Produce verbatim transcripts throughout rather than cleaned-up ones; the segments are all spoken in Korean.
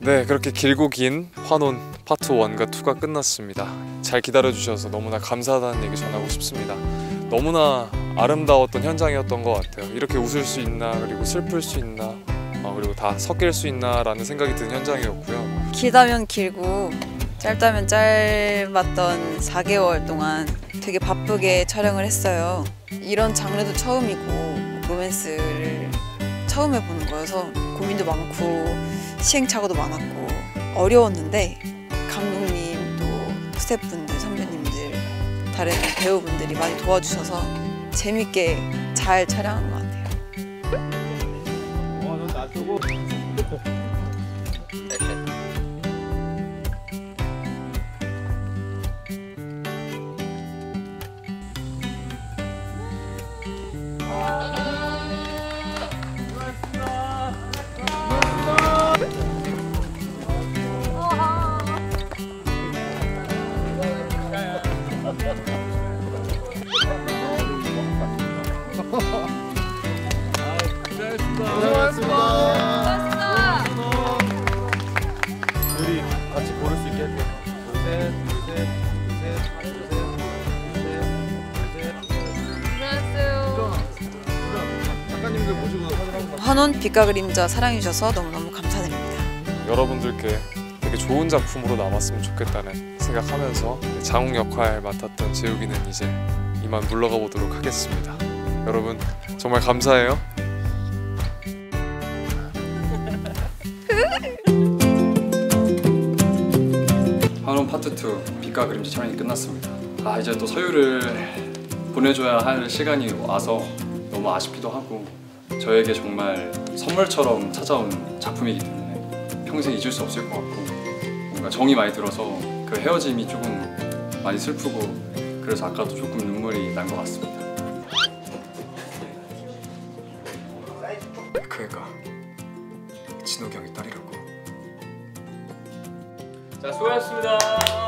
네, 그렇게 길고 긴 환혼 파트 원과 투가 끝났습니다. 잘 기다려주셔서 너무나 감사하다는 얘기 전하고 싶습니다. 너무나 아름다웠던 현장이었던 것 같아요. 이렇게 웃을 수 있나, 그리고 슬플 수 있나, 어, 그리고 다 섞일 수 있나 라는 생각이 드는 현장이었고요. 길다면 길고 짧다면 짧았던 사 개월 동안 되게 바쁘게 촬영을 했어요. 이런 장르도 처음이고 로맨스를 처음 해보는 거여서 고민도 많고 시행착오도 많았고 어려웠는데 감독님, 또 스태프분들, 선배님들, 다른 배우분들이 많이 도와주셔서 재밌게 잘 촬영한 것 같아요. 어, 넌 놔두고. 고생하셨습니다. 우리 같이 고를 수 있게 해주세요. 둘, 셋, 둘, 셋, 둘, 셋, 둘, 셋, 고생했어요. 작가님들 모시고 사진 한 번. 환혼 빛과 그림자 사랑해주셔서 너무너무 감사드립니다. 여러분들께 되게 좋은 작품으로 남았으면 좋겠다는 생각하면서 장욱 역할 맡았던 재욱이는 이제 이만 물러가 보도록 하겠습니다. 여러분 정말 감사해요. 환혼 파트 투 빛과 그림자 촬영이 끝났습니다. 아 이제 또 서유를 보내줘야 할 시간이 와서 너무 아쉽기도 하고 저에게 정말 선물처럼 찾아온 작품이기 때문에 평생 잊을 수 없을 것 같고 뭔가 정이 많이 들어서 그 헤어짐이 조금 많이 슬프고 그래서 아까도 조금 눈물이 난 것 같습니다. 그 애가 진욱이 형의 딸이라고. 자, 수고하셨습니다.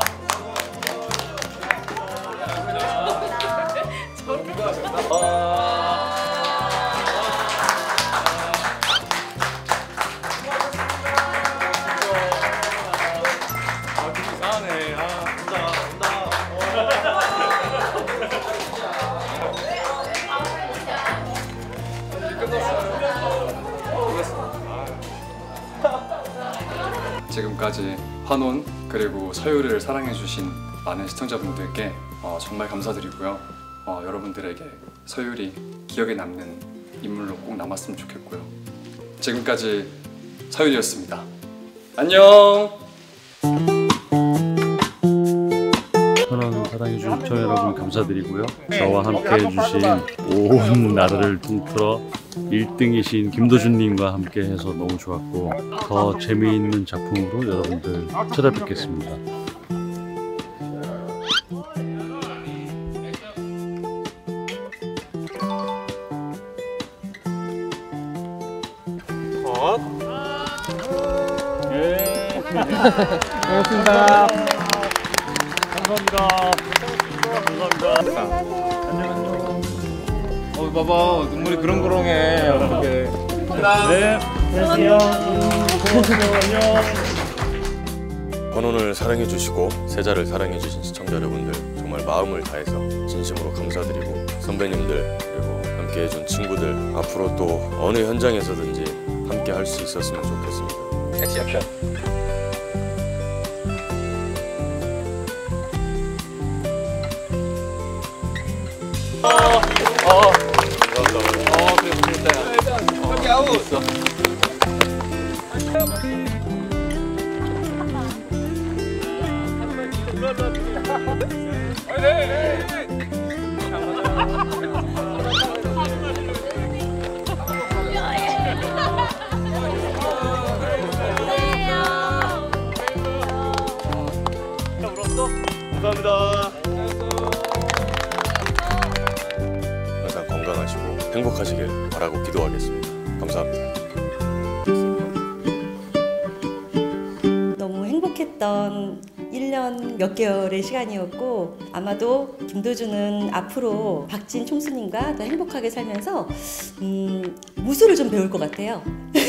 지금까지 환혼 그리고 서유를 사랑해주신 많은 시청자분들께 어, 정말 감사드리고요. 어, 여러분들에게 서유리 기억에 남는 인물로 꼭 남았으면 좋겠고요. 지금까지 서유리였습니다. 안녕! 환혼 사랑해주신 시청자 여러분 감사드리고요. 저와 함께 해주신 온 나라를 통틀어 일 등이신 김도준님과 함께 해서 너무 좋았고 더 재미있는 작품으로 여러분들 찾아뵙겠습니다. 고맙습니다. 감사합니다. 감사합니다. 안녕. 어, 봐봐. 눈물이 그렁그렁해. 어떡해. 네. 안녕하세요. 안녕. 환혼을 사랑해주시고 세자를 사랑해주신 시청자 여러분들 정말 마음을 다해서 진심으로 감사드리고 선배님들 그리고 함께해준 친구들 앞으로 또 어느 현장에서든지 함께 할 수 있었으면 좋겠습니다. 액션. 어, 어, 감사합니다. 어, 그래, 재밌다. 여기 아우 있어. 감사합니다. 항상 건강하시고 행복하시길 바라고 기도하겠습니다. 감사합니다. 너무 행복했던 일 년 몇 개월의 시간이었고 아마도 김도준은 앞으로 박진 총수님과 더 행복하게 살면서 음, 무술을 좀 배울 것 같아요.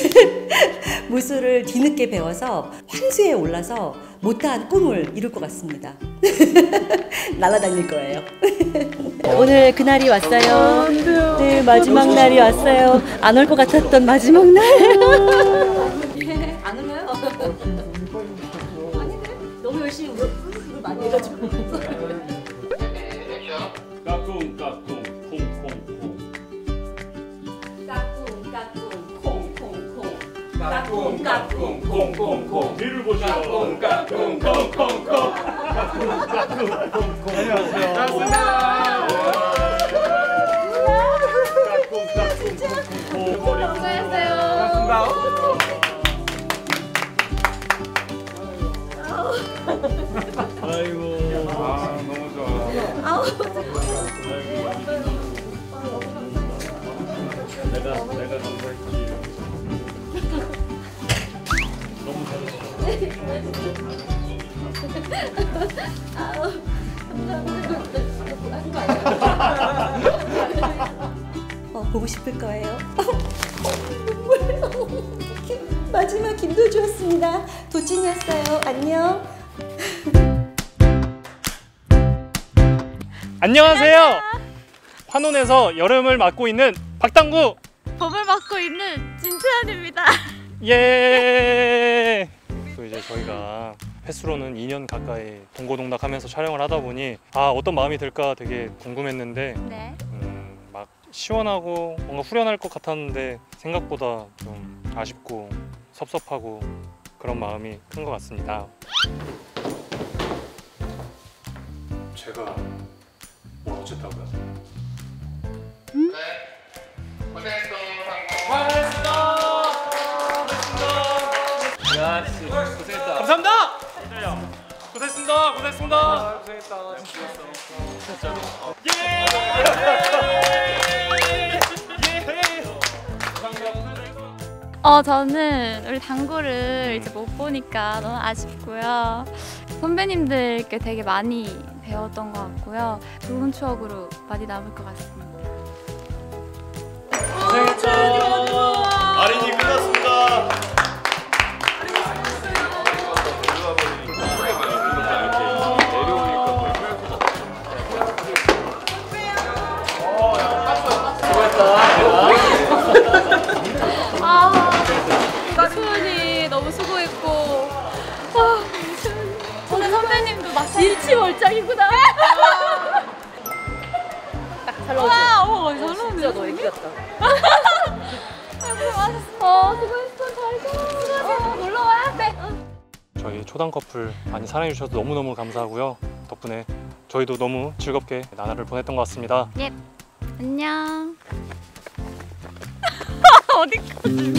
무술을 뒤늦게 배워서 황수에 올라서 못다한 꿈을 이룰 것 같습니다. 날아다닐 거예요. 오늘 그날이 왔어요. 네, 마지막 날이 왔어요. 안 올 것 같았던 마지막 날. 안 오나요? 아니네. 너무 열심히 울 많이 해가지고. 까꿍 까꿍 콩콩콩. 까꿍 까꿍 콩콩콩. 까꿍 까꿍 콩콩콩. 뒤를 보시오. 까꿍 까꿍 콩콩콩. 까꿍 까꿍 콩콩. 안녕하세요. 반갑습니다. 까꿍 까꿍 콩콩콩. 반갑습니다. 아이고. 아 너무 좋아. 아우. 내가 내가 감사했지. 너무 아우. 어, 보고 싶을 거예요. 마지막 김도주였습니다. 도진이었어요. 안녕. 안녕하세요. 환혼에서 여름을 맡고 있는 박당구. 봄을 맡고 있는 진태현입니다. 예. 또 이제 저희가 횟수로는 이 년 가까이 동고동락하면서 촬영을 하다 보니 아 어떤 마음이 들까 되게 궁금했는데 네. 음, 막 시원하고 뭔가 후련할 것 같았는데 생각보다 좀 아쉽고 섭섭하고 그런 마음이 큰 것 같습니다. 제가 뭘 어쨌다고요? 음? 야, 씨, 고생했다. 감사합니다. 고생했습니다. 고생했습니다. 고생했다. 어 저는 우리 당구를 이제 못 보니까 너무 아쉽고요. 선배님들께 되게 많이 배웠던 것 같고요. 좋은 추억으로 많이 남을 것 같습니다. 아린이 끝났습니다. 아, 수은이 너무 수고했고, 아, 오늘 선배님도 막 일치월장이구나. 잘 나오지? 와, 어머, 잘 나오네. 진짜 너 애기 같다. 어, 수고했어, 잘 가. 수고했어, 놀러 와야 돼. 저희 초당 커플 많이 사랑해 주셔서 너무너무 감사하고요. 덕분에 저희도 너무 즐겁게 나날을 보냈던 것 같습니다. 예. 안녕. 어디까지?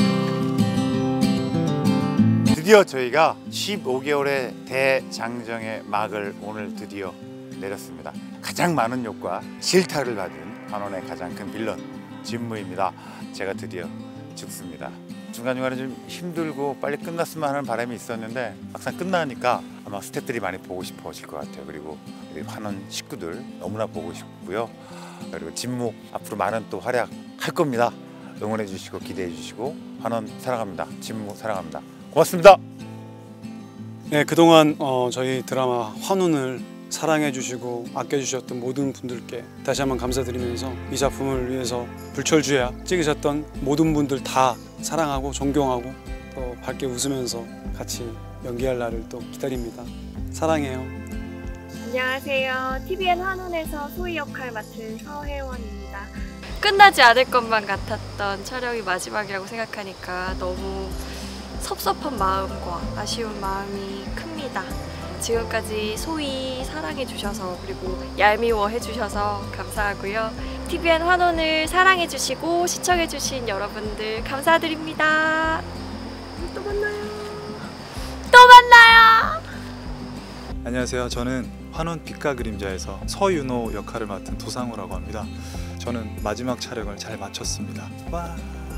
드디어 저희가 십오 개월의 대장정의 막을 오늘 드디어 내렸습니다. 가장 많은 욕과 질타를 받은 환혼의 가장 큰 빌런 진무입니다. 제가 드디어 죽습니다. 중간중간에 좀 힘들고 빨리 끝났으면 하는 바람이 있었는데 막상 끝나니까 아마 스태프들이 많이 보고 싶어질 것 같아요. 그리고 우리 환혼 식구들 너무나 보고 싶고요. 그리고 진무 앞으로 많은 또 활약 할 겁니다. 응원해 주시고 기대해 주시고 환혼 사랑합니다. 진무 사랑합니다. 고맙습니다. 네, 그동안 어, 저희 드라마 환혼을 사랑해 주시고 아껴 주셨던 모든 분들께 다시 한번 감사드리면서 이 작품을 위해서 불철주야 찍으셨던 모든 분들 다 사랑하고 존경하고 또 밝게 웃으면서 같이 연기할 날을 또 기다립니다. 사랑해요. 안녕하세요. 티비엔 환혼에서 소희 역할 맡은 서혜원입니다. 끝나지 않을 것만 같았던 촬영이 마지막이라고 생각하니까 너무 섭섭한 마음과 아쉬운 마음이 큽니다. 지금까지 소희 사랑해주셔서 그리고 얄미워해주셔서 감사하고요. 티비엔 환혼을 사랑해주시고 시청해주신 여러분들 감사드립니다. 또 만나요. 또 만나요. 안녕하세요. 저는 환혼 빛과 그림자에서 서윤호 역할을 맡은 도상우라고 합니다. 저는 마지막 촬영을 잘 마쳤습니다. 와.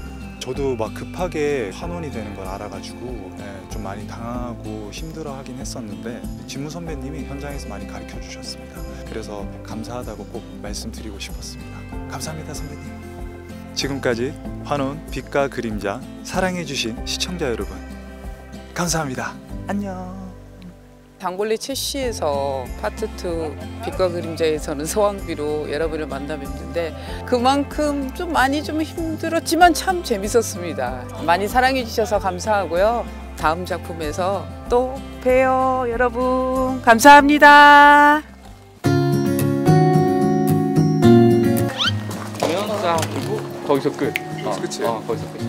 저도 막 급하게 환원이 되는 걸 알아가지고 예, 좀 많이 당하고 힘들어하긴 했었는데 진무 선배님이 현장에서 많이 가르쳐 주셨습니다. 그래서 감사하다고 꼭 말씀드리고 싶었습니다. 감사합니다, 선배님. 지금까지 환원 빛과 그림자 사랑해주신 시청자 여러분 감사합니다. 안녕. 단골리 최씨에서 파트 투 빛과 그림자에서는 서왕비로 여러분을 만나 뵙는데 그만큼 좀 많이 좀 힘들었지만 참 재밌었습니다. 많이 사랑해 주셔서 감사하고요. 다음 작품에서 또 봬요, 여러분. 감사합니다. 자, 그리고 거기서 끝. 어, 그치? 어, 거기서 끝이야.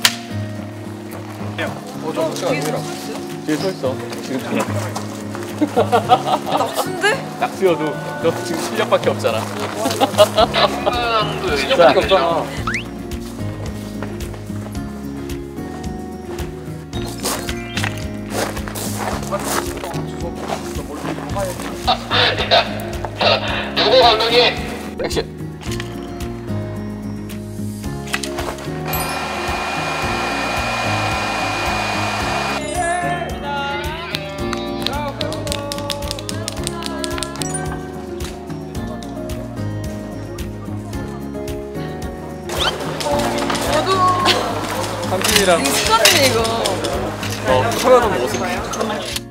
어, 저 같이 아니라. 뒤에 서 있어. 지금 낙수인데? 낙수여도 너 지금 실력밖에 없잖아. 실력밖에 없잖아. 누구 감독님? 액션. 삼촌이랑 이거 수건이네 이거. 어, 서현은 모습.